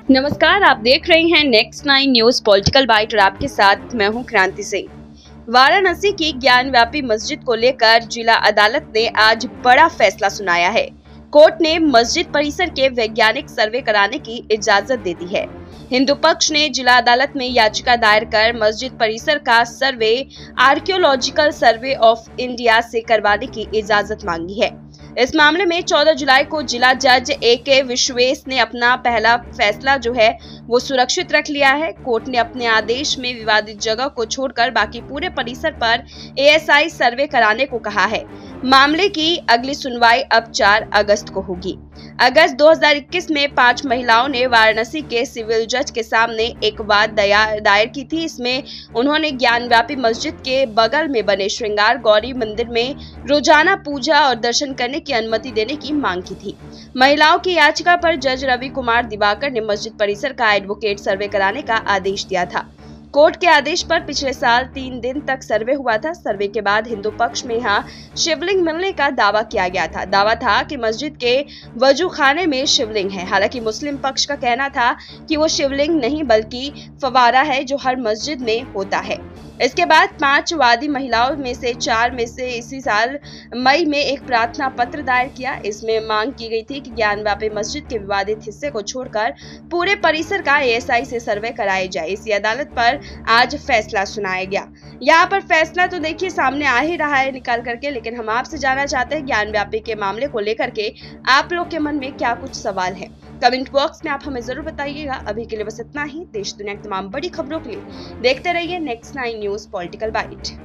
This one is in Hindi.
नमस्कार, आप देख रहे हैं नेक्स्ट 9 न्यूज पॉलिटिकल बाइट और आपके साथ मैं हूं क्रांति सिंह। वाराणसी की ज्ञानव्यापी मस्जिद को लेकर जिला अदालत ने आज बड़ा फैसला सुनाया है। कोर्ट ने मस्जिद परिसर के वैज्ञानिक सर्वे कराने की इजाजत दे दी है। हिंदू पक्ष ने जिला अदालत में याचिका दायर कर मस्जिद परिसर का survey archaeological survey of India से करवाने की इजाजत मांगी है। इस मामले में 14 जुलाई को जिला जज A.K. विश्वेश ने अपना पहला फैसला जो है वो सुरक्षित रख लिया है। कोर्ट ने अपने आदेश में विवादित जगह को छोड़कर बाकी पूरे परिसर पर ASI सर्वे कराने को कहा है। मामले की अगली सुनवाई अब 4 अगस्त को होगी। अगस्त 2021 में 5 महिलाओं ने वाराणसी के सिविल जज के सामने एक वाद दायर की थी। इसमें उन्होंने ज्ञानव्यापी मस्जिद के बगल में बने श्रृंगार गौरी मंदिर में रोजाना पूजा और दर्शन करने की अनुमति देने की मांग की थी। महिलाओं की याचिका पर जज रवि कुमार दिवाकर ने मस्जिद परिसर का एडवोकेट सर्वे कराने का आदेश दिया था। कोर्ट के आदेश पर पिछले साल 3 दिन तक सर्वे हुआ था। सर्वे के बाद हिंदू पक्ष में यहाँ शिवलिंग मिलने का दावा किया गया था। दावा था कि मस्जिद के वजू खाने में शिवलिंग है। हालांकि मुस्लिम पक्ष का कहना था कि वो शिवलिंग नहीं बल्कि फवारा है जो हर मस्जिद में होता है। इसके बाद 5 वादी महिलाओं में से 4 में से इसी साल मई में एक प्रार्थना पत्र दायर किया। इसमें मांग की गई थी कि ज्ञानव्यापी मस्जिद के विवादित हिस्से को छोड़कर पूरे परिसर का ASI से सर्वे कराया जाए। इसी अदालत पर आज फैसला सुनाया गया। यहाँ पर फैसला तो देखिए सामने आ ही रहा है निकाल करके, लेकिन हम आपसे जानना चाहते हैं ज्ञानव्यापी के मामले को लेकर के आप लोग के मन में क्या कुछ सवाल है। कमेंट बॉक्स में आप हमें जरूर बताइएगा। अभी के लिए बस इतना ही। देश दुनिया की तमाम बड़ी खबरों के लिए देखते रहिए नेक्स्ट 9 न्यूज पॉलिटिकल बाइट।